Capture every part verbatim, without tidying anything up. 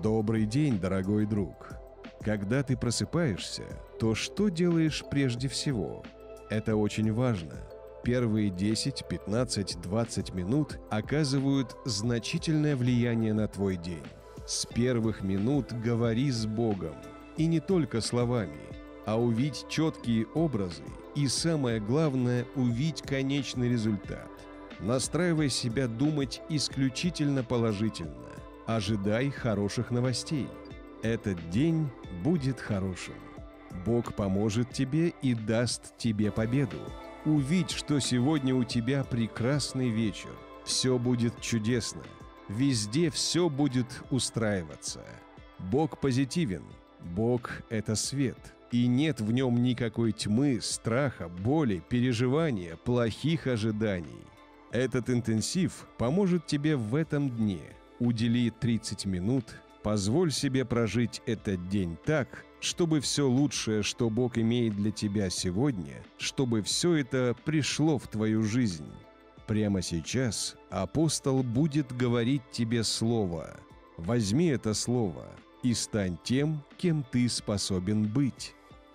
Добрый день, дорогой друг! Когда ты просыпаешься, то что делаешь прежде всего? Это очень важно. Первые десять, пятнадцать, двадцать минут оказывают значительное влияние на твой день. С первых минут говори с Богом. И не только словами, а увидь четкие образы и, самое главное, увидь конечный результат. Настраивай себя думать исключительно положительно. Ожидай хороших новостей. Этот день будет хорошим. Бог поможет тебе и даст тебе победу. Увидь, что сегодня у тебя прекрасный вечер. Все будет чудесно. Везде все будет устраиваться. Бог позитивен. Бог – это свет. И нет в нем никакой тьмы, страха, боли, переживания, плохих ожиданий. Этот интенсив поможет тебе в этом дне. Удели тридцать минут, позволь себе прожить этот день так, чтобы все лучшее, что Бог имеет для тебя сегодня, чтобы все это пришло в твою жизнь. Прямо сейчас апостол будет говорить тебе слово. Возьми это слово и стань тем, кем ты способен быть.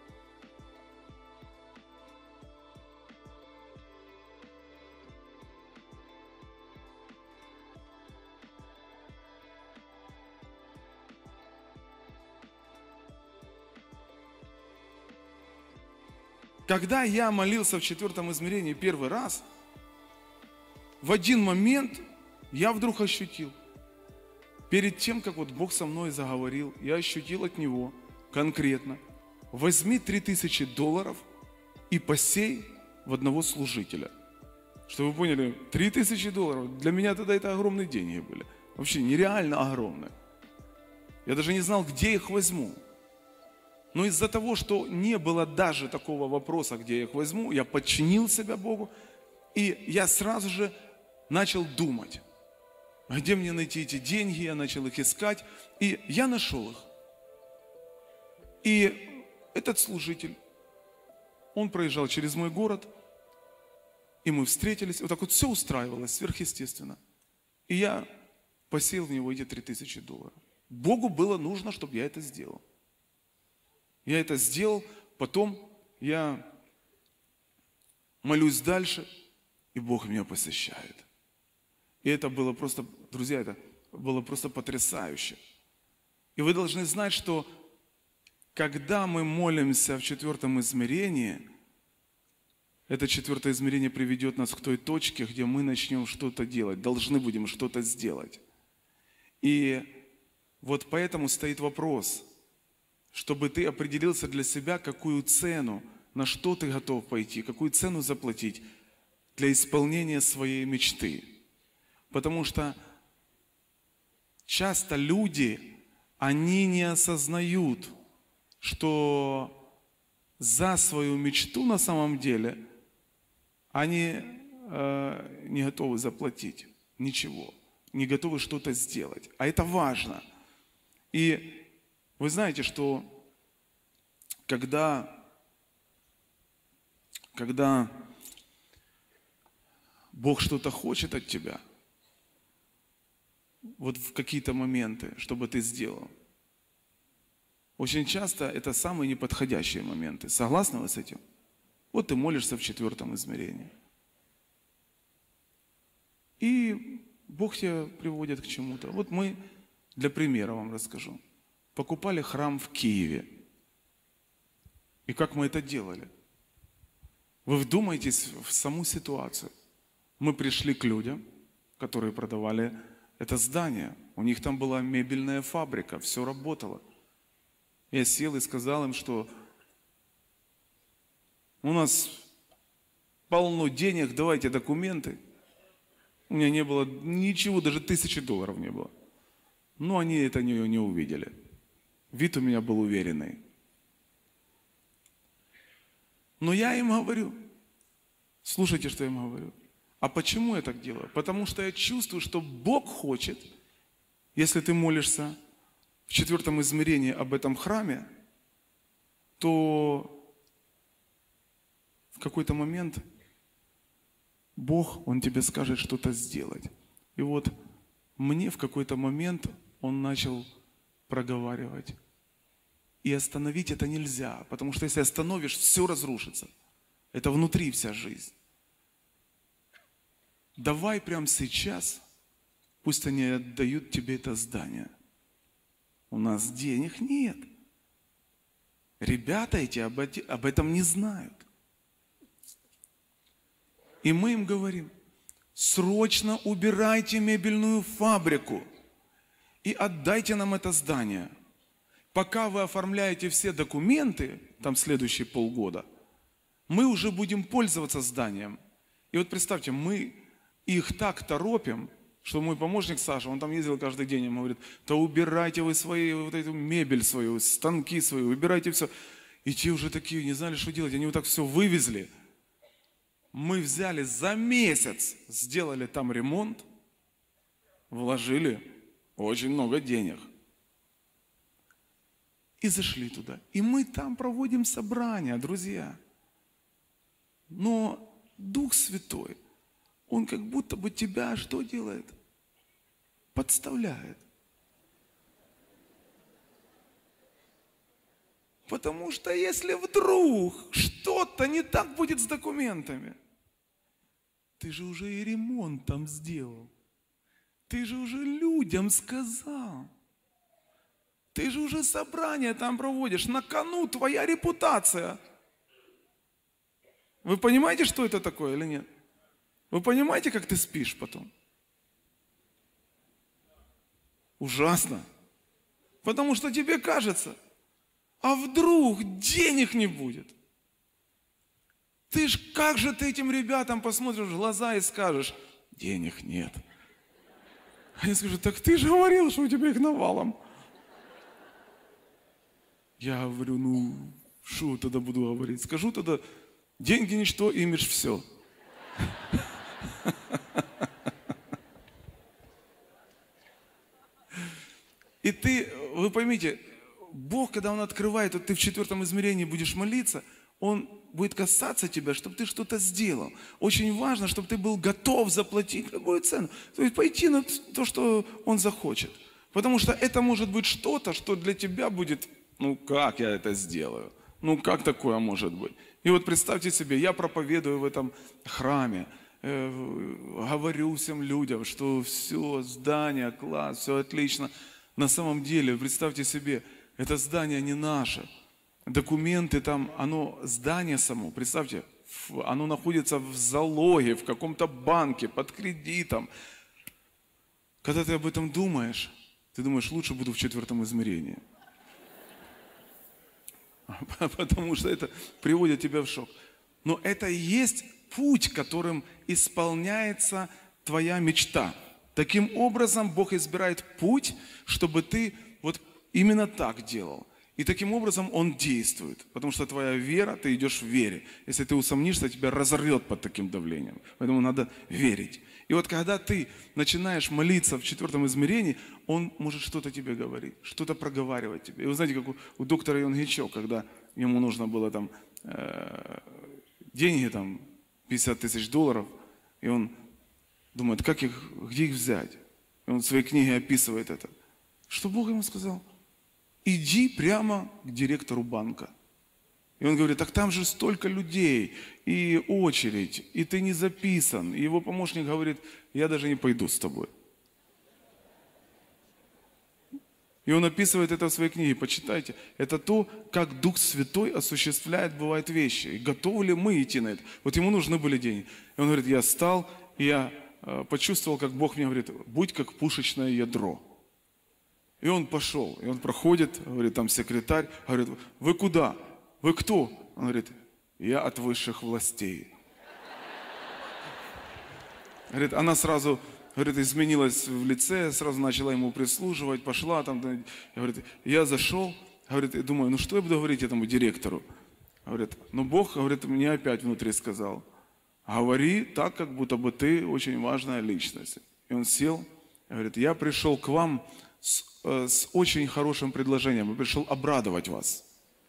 Когда я молился в четвертом измерении первый раз, в один момент я вдруг ощутил, перед тем, как вот Бог со мной заговорил, я ощутил от Него конкретно: возьми три тысячи долларов и посей в одного служителя. Чтобы вы поняли, три тысячи долларов, для меня тогда это огромные деньги были. Вообще нереально огромные. Я даже не знал, где их возьму. Но из-за того, что не было даже такого вопроса, где я их возьму, я подчинил себя Богу, и я сразу же начал думать, где мне найти эти деньги, я начал их искать, и я нашел их. И этот служитель, он проезжал через мой город, и мы встретились, вот так вот все устраивалось сверхъестественно. И я посеял в него эти три тысячи долларов. Богу было нужно, чтобы я это сделал. Я это сделал, потом я молюсь дальше, и Бог меня посещает. И это было просто, друзья, это было просто потрясающе. И вы должны знать, что когда мы молимся в четвертом измерении, это четвертое измерение приведет нас к той точке, где мы начнем что-то делать, должны будем что-то сделать. И вот поэтому стоит вопрос, чтобы ты определился для себя, какую цену, на что ты готов пойти, какую цену заплатить для исполнения своей мечты. Потому что часто люди, они не осознают, что за свою мечту на самом деле они э, не готовы заплатить ничего, не готовы что-то сделать. А это важно. И вы знаете, что когда, когда Бог что-то хочет от тебя, вот в какие-то моменты, чтобы ты сделал, очень часто это самые неподходящие моменты. Согласны вы с этим? Вот ты молишься в четвертом измерении. И Бог тебя приводит к чему-то. Вот мы, для примера вам расскажу. Покупали храм в Киеве. И как мы это делали? Вы вдумайтесь в саму ситуацию. Мы пришли к людям, которые продавали это здание. У них там была мебельная фабрика, все работало. Я сел и сказал им, что у нас полно денег, давайте документы. У меня не было ничего, даже тысячи долларов не было. Но они это не, не увидели. Вид у меня был уверенный. Но я им говорю, слушайте, что я им говорю. А почему я так делаю? Потому что я чувствую, что Бог хочет, если ты молишься в четвертом измерении об этом храме, то в какой-то момент Бог, Он тебе скажет что-то сделать. И вот мне в какой-то момент Он начал проговаривать. И остановить это нельзя, потому что если остановишь, все разрушится. Это внутри вся жизнь. Давай прямо сейчас, пусть они отдают тебе это здание. У нас денег нет. Ребята эти об этом не знают. И мы им говорим, срочно убирайте мебельную фабрику и отдайте нам это здание. Пока вы оформляете все документы, там следующие полгода, мы уже будем пользоваться зданием. И вот представьте, мы их так торопим, что мой помощник Саша, он там ездил каждый день, ему говорит, да убирайте вы свои, вот эту мебель свою, станки свои, убирайте все. И те уже такие не знали, что делать, они вот так все вывезли. Мы взяли за месяц, сделали там ремонт, вложили очень много денег. И зашли туда. И мы там проводим собрания, друзья. Но Дух Святой, Он как будто бы тебя что делает? Подставляет. Потому что если вдруг что-то не так будет с документами, ты же уже и ремонт там сделал. Ты же уже людям сказал. Ты же уже собрание там проводишь. На кону твоя репутация. Вы понимаете, что это такое или нет? Вы понимаете, как ты спишь потом? Ужасно. Потому что тебе кажется, а вдруг денег не будет? Ты ж, как же ты этим ребятам посмотришь в глаза и скажешь, денег нет. Они скажут, так ты же говорил, что у тебя их навалом. Я говорю, ну, что тогда буду говорить? Скажу тогда, деньги ничто, имидж все. И ты, вы поймите, Бог, когда Он открывает, вот ты в четвертом измерении будешь молиться, Он будет касаться тебя, чтобы ты что-то сделал. Очень важно, чтобы ты был готов заплатить любую цену. То есть пойти на то, что Он захочет. Потому что это может быть что-то, что для тебя будет, ну как я это сделаю? Ну как такое может быть? И вот представьте себе, я проповедую в этом храме, э, говорю всем людям, что все, здание, класс, все отлично. На самом деле, представьте себе, это здание не наше. Документы там, оно, здание само, представьте, оно находится в залоге, в каком-то банке, под кредитом. Когда ты об этом думаешь, ты думаешь, лучше буду в четвертом измерении. Потому что это приводит тебя в шок. Но это и есть путь, которым исполняется твоя мечта. Таким образом, Бог избирает путь, чтобы ты вот именно так делал. И таким образом Он действует. Потому что твоя вера, ты идешь в вере. Если ты усомнишься, тебя разорвет под таким давлением. Поэтому надо верить. И вот когда ты начинаешь молиться в четвертом измерении, Он может что-то тебе говорить, что-то проговаривать тебе. И вы знаете, как у, у доктора Йонгичо, когда ему нужно было там э, деньги, там пятьдесят тысяч долларов, и он думает, как их, где их взять? И он в своей книге описывает это. Что Бог ему сказал? Иди прямо к директору банка. И он говорит, так там же столько людей, и очередь, и ты не записан. И его помощник говорит, я даже не пойду с тобой. И он описывает это в своей книге, почитайте. Это то, как Дух Святой осуществляет, бывает, вещи. И готовы ли мы идти на это? Вот ему нужны были деньги. И он говорит, я встал, и я э, почувствовал, как Бог мне говорит, будь как пушечное ядро. И он пошел, и он проходит, говорит, там секретарь, говорит, вы куда? Вы кто? Он говорит, я от высших властей. Говорит, она сразу, говорит, изменилась в лице, сразу начала ему прислуживать, пошла там. Говорит, я зашел, говорит, и думаю, ну что я буду говорить этому директору? Говорит, ну Бог, говорит, мне опять внутри сказал, говори так, как будто бы ты очень важная личность. И он сел, говорит, я пришел к вам с, э, с очень хорошим предложением, я пришел обрадовать вас.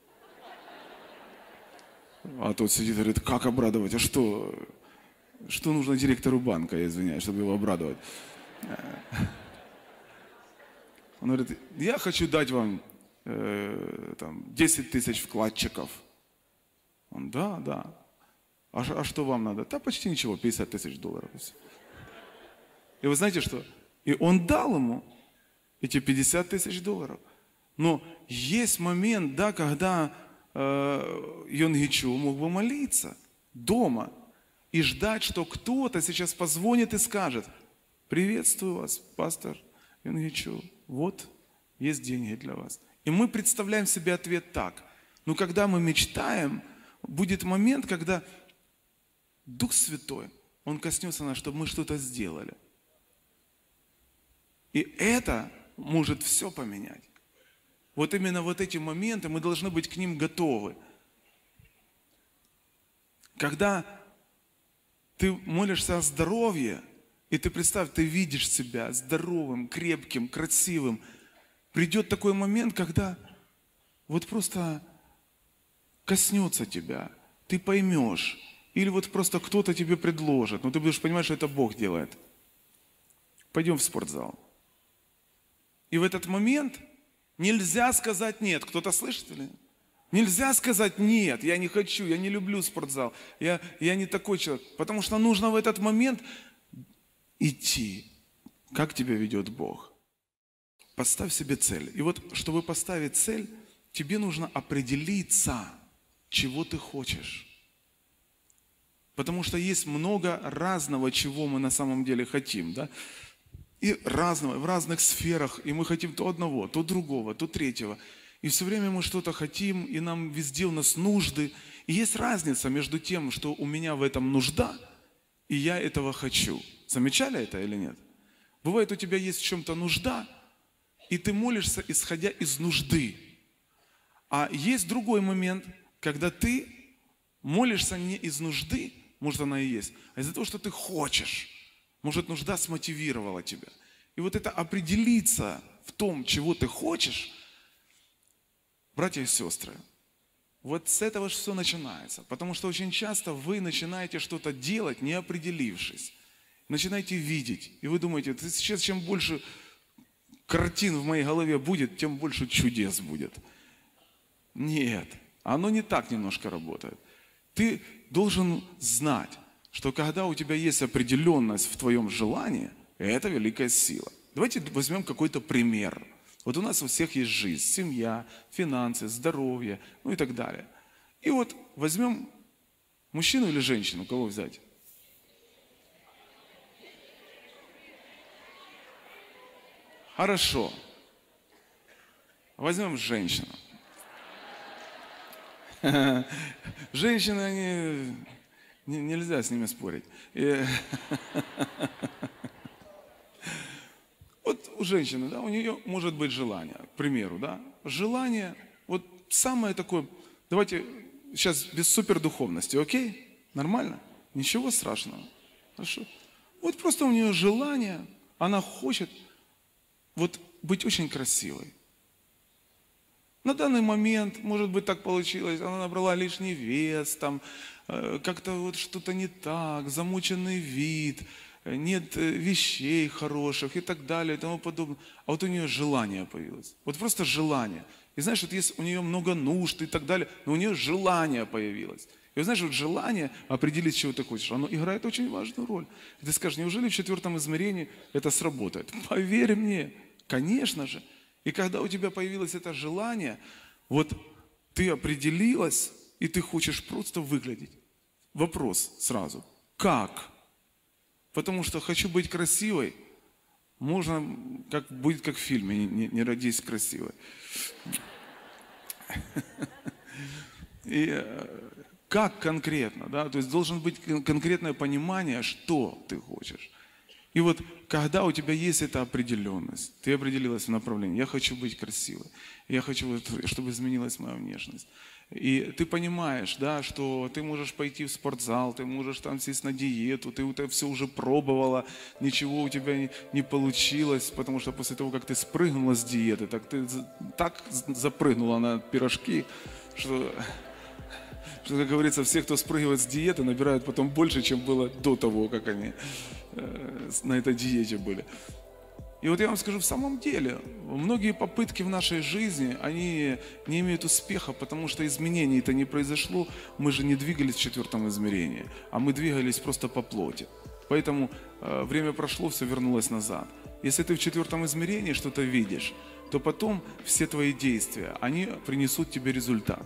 А тот сидит и говорит, как обрадовать? А что? Что нужно директору банка, я извиняюсь, чтобы его обрадовать? Он говорит, я хочу дать вам э, там, десять тысяч вкладчиков. Он, да, да. А, а что вам надо? Да почти ничего, пятьдесят тысяч долларов. И вы знаете что? И он дал ему эти пятьдесят тысяч долларов. Но есть момент, да, когда э, Йонгичу мог бы молиться дома и ждать, что кто-то сейчас позвонит и скажет, приветствую вас, пастор Йонгичу, вот есть деньги для вас. И мы представляем себе ответ так. Но когда мы мечтаем, будет момент, когда Дух Святой, Он коснется нас, чтобы мы что-то сделали. И это может все поменять. Вот именно вот эти моменты, мы должны быть к ним готовы. Когда ты молишься о здоровье, и ты представь, ты видишь себя здоровым, крепким, красивым, придет такой момент, когда вот просто коснется тебя, ты поймешь, или вот просто кто-то тебе предложит, но ты будешь понимать, что это Бог делает. Пойдем в спортзал. И в этот момент нельзя сказать нет. Кто-то слышит или нет? Нельзя сказать нет, я не хочу, я не люблю спортзал, я, я не такой человек. Потому что нужно в этот момент идти, как тебя ведет Бог. Поставь себе цель. И вот, чтобы поставить цель, тебе нужно определиться, чего ты хочешь. Потому что есть много разного, чего мы на самом деле хотим, да? И разного, в разных сферах, и мы хотим то одного, то другого, то третьего. И все время мы что-то хотим, и нам везде у нас нужды. И есть разница между тем, что у меня в этом нужда, и я этого хочу. Замечали это или нет? Бывает, у тебя есть в чем-то нужда, и ты молишься, исходя из нужды. А есть другой момент, когда ты молишься не из нужды, может она и есть, а из-за того, что ты хочешь. Может, нужда смотивировала тебя. И вот это определиться в том, чего ты хочешь, братья и сестры, вот с этого же все начинается. Потому что очень часто вы начинаете что-то делать, не определившись. Начинаете видеть. И вы думаете, сейчас чем больше картин в моей голове будет, тем больше чудес будет. Нет, оно не так немножко работает. Ты должен знать, что когда у тебя есть определенность в твоем желании, это великая сила. Давайте возьмем какой-то пример. Вот у нас у всех есть жизнь, семья, финансы, здоровье, ну и так далее. И вот возьмем мужчину или женщину, кого взять? Хорошо. Возьмем женщину. Женщины, они... Нельзя с ними спорить. И... Вот у женщины, да, у нее может быть желание, к примеру, да. Желание, вот самое такое, давайте сейчас без супердуховности, окей? Нормально? Ничего страшного. Хорошо. Вот просто у нее желание, она хочет вот быть очень красивой. На данный момент, может быть, так получилось, она набрала лишний вес, там, э, как-то вот что-то не так, замученный вид, нет вещей хороших и так далее и тому подобное. А вот у нее желание появилось. Вот просто желание. И знаешь, вот есть у нее много нужд и так далее, но у нее желание появилось. И вот знаешь, вот желание определить, чего ты хочешь, оно играет очень важную роль. И ты скажешь, неужели в четвертом измерении это сработает? Поверь мне, конечно же. И когда у тебя появилось это желание, вот ты определилась, и ты хочешь просто выглядеть. Вопрос сразу. Как? Потому что хочу быть красивой, можно, как будет как в фильме, не, не, не родись красивой. И как конкретно, да? То есть должен быть конкретное понимание, что ты хочешь. И вот когда у тебя есть эта определенность, ты определилась в направлении, я хочу быть красивой, я хочу, чтобы изменилась моя внешность. И ты понимаешь, да, что ты можешь пойти в спортзал, ты можешь там сесть на диету, ты это все уже пробовала, ничего у тебя не, не получилось, потому что после того, как ты спрыгнула с диеты, так ты так запрыгнула на пирожки, что... Что, как говорится, все, кто спрыгивает с диеты, набирают потом больше, чем было до того, как они э, на этой диете были. И вот я вам скажу, в самом деле, многие попытки в нашей жизни, они не имеют успеха, потому что изменений-то не произошло, мы же не двигались в четвертом измерении, а мы двигались просто по плоти. Поэтому э, время прошло, все вернулось назад. Если ты в четвертом измерении что-то видишь, то потом все твои действия, они принесут тебе результат.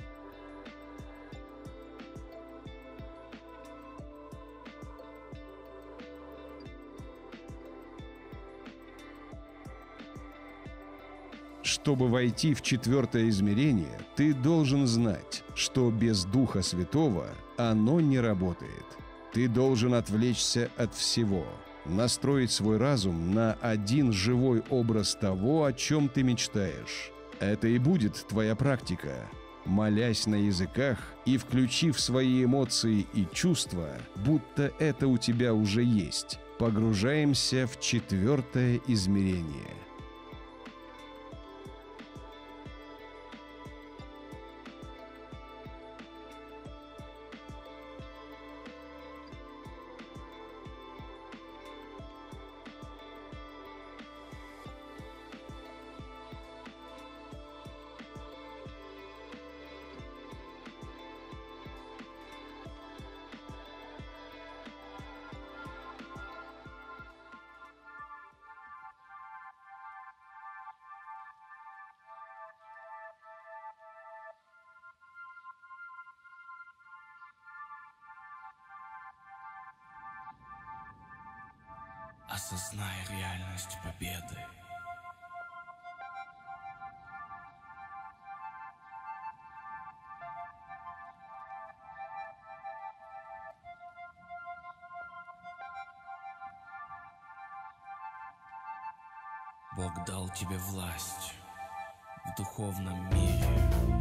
Чтобы войти в четвертое измерение, ты должен знать, что без Духа Святого оно не работает. Ты должен отвлечься от всего, настроить свой разум на один живой образ того, о чем ты мечтаешь. Это и будет твоя практика. Молясь на языках и включив свои эмоции и чувства, будто это у тебя уже есть, погружаемся в четвертое измерение. Осознай реальность победы. Бог дал тебе власть в духовном мире.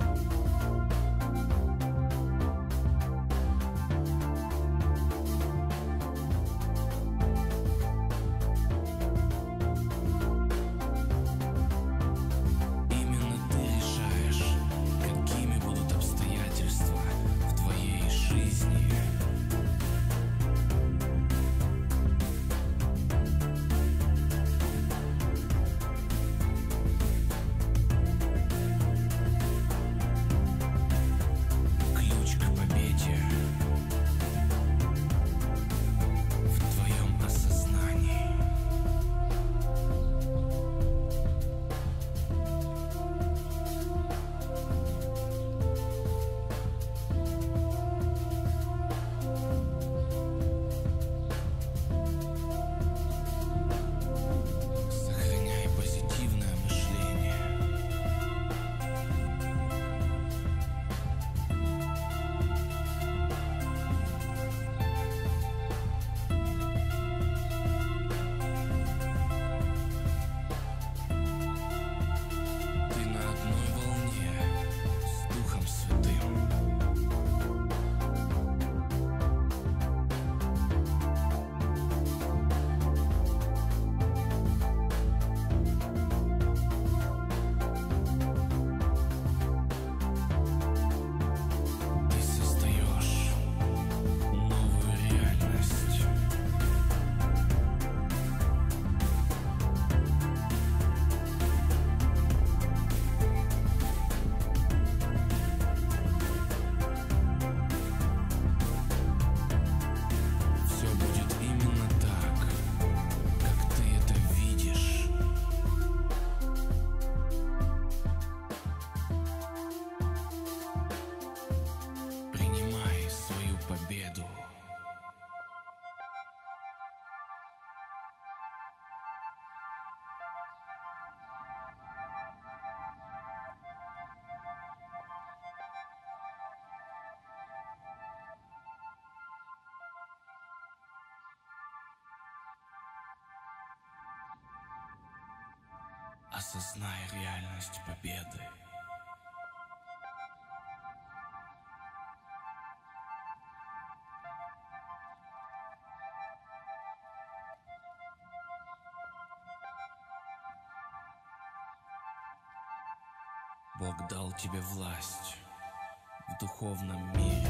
Осознай реальность победы. Бог дал тебе власть в духовном мире.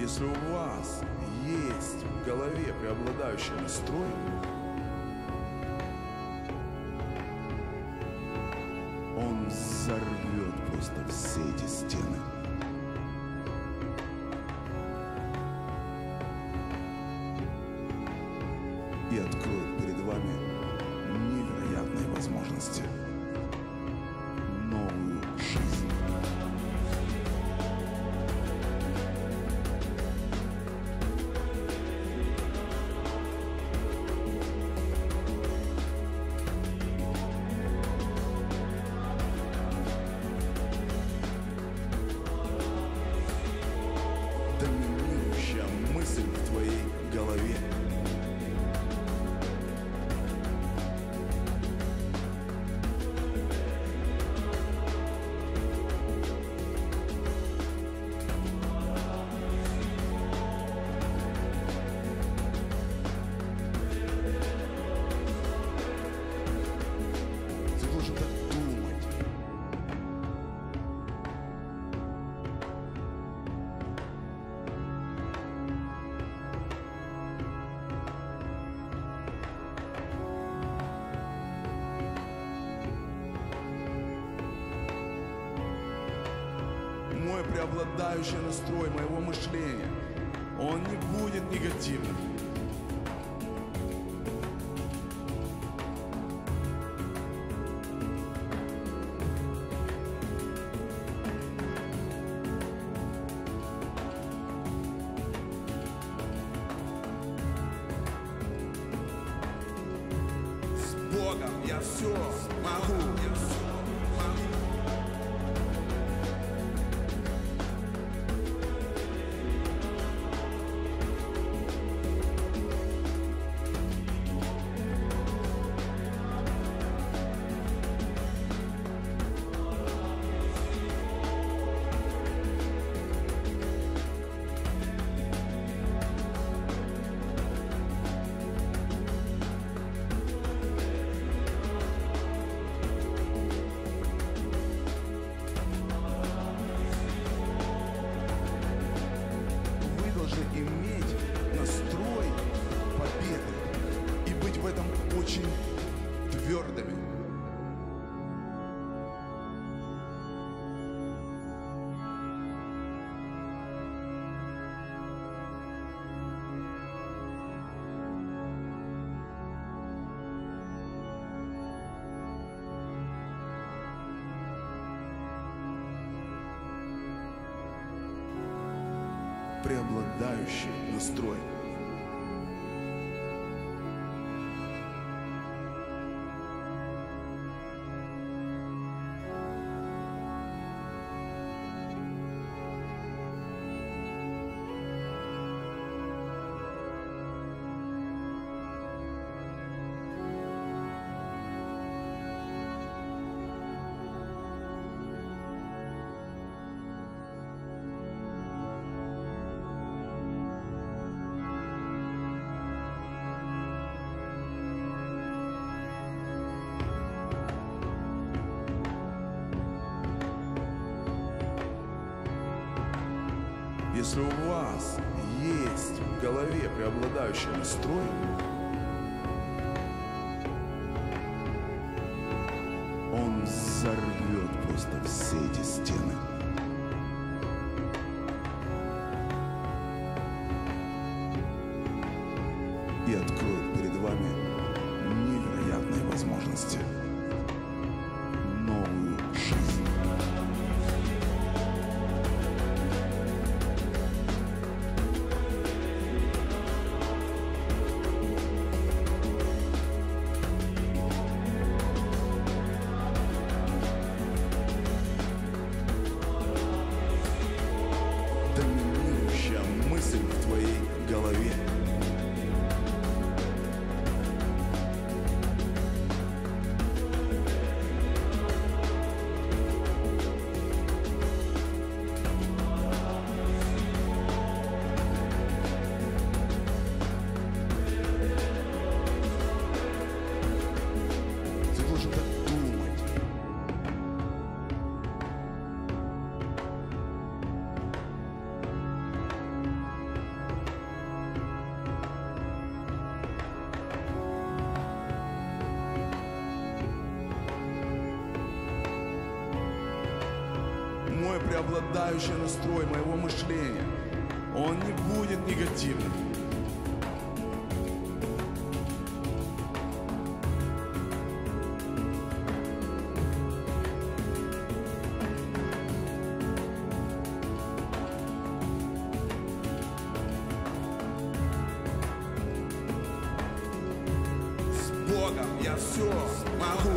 Если у вас есть в голове преобладающий настрой, он взорвет просто все эти стены. И откроет перед вами невероятные возможности, новую жизнь. Доминирующая мысль в твоей голове. Ты должен так думать. Мой преобладающий настрой моего мышления, он не будет негативным. С Богом я все могу. Я все могу. Вы должны иметь настрой победы и быть в этом очень твердыми. Преобладающий настрой. Если у вас есть в голове преобладающий настрой, он взорвет просто все эти стены. И откроет перед вами невероятные возможности, новую жизнь. Доминирующая мысль в твоей голове. Ты должен так думать. преобладающий настрой моего мышления, он не будет негативным. С Богом я все могу.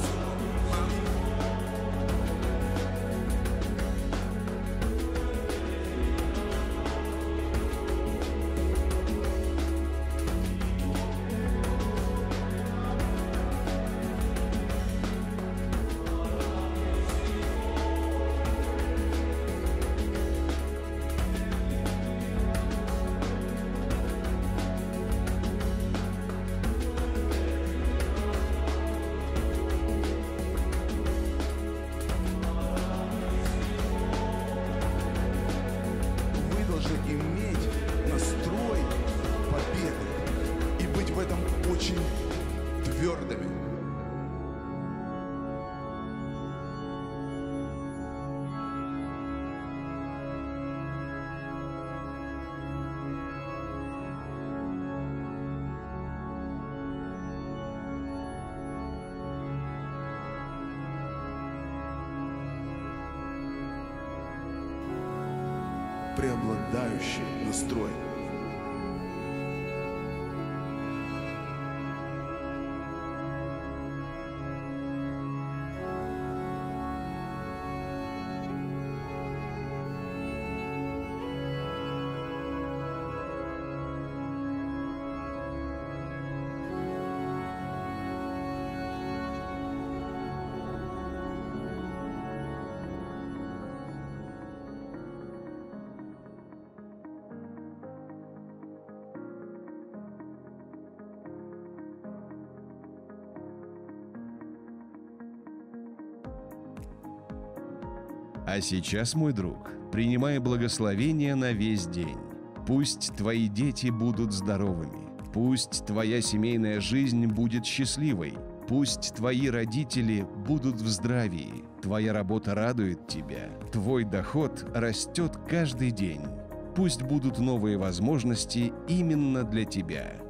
Иметь настрой победы и быть в этом очень твердыми. Преобладающий настрой. А сейчас, мой друг, принимай благословения на весь день. Пусть твои дети будут здоровыми. Пусть твоя семейная жизнь будет счастливой. Пусть твои родители будут в здравии. Твоя работа радует тебя. Твой доход растет каждый день. Пусть будут новые возможности именно для тебя.